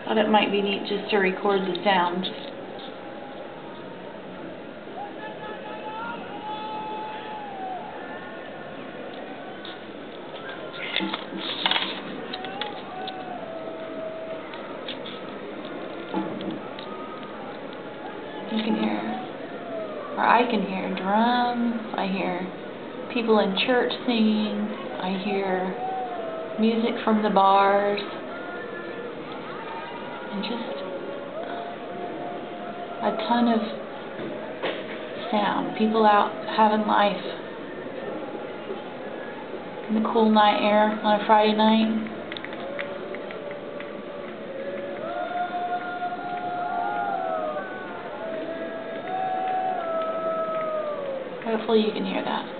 Thought it might be neat just to record the sound. You can hear, or I can hear drums, I hear people in church singing, I hear music from the bars, and just a ton of sound. People out having life in the cool night air on a Friday night. Hopefully you can hear that.